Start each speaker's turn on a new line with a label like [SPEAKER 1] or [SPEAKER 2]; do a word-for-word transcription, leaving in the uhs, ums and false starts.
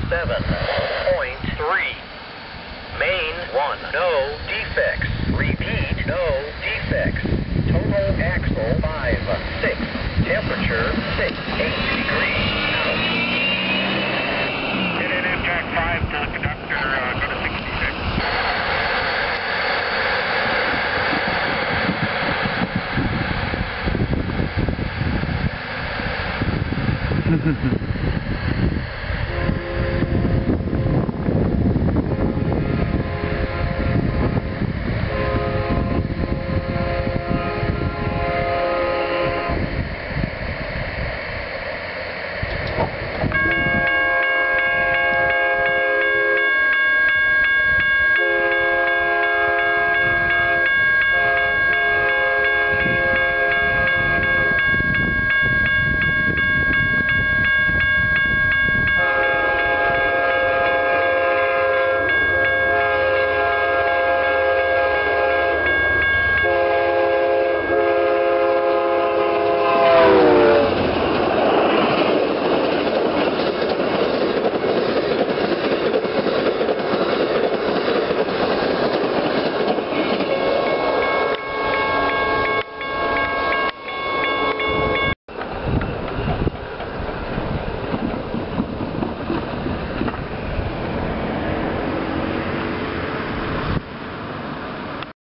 [SPEAKER 1] seven point three. Main one, no defects. Repeat, no defects. Total axle five, six. Temperature six, eight degrees.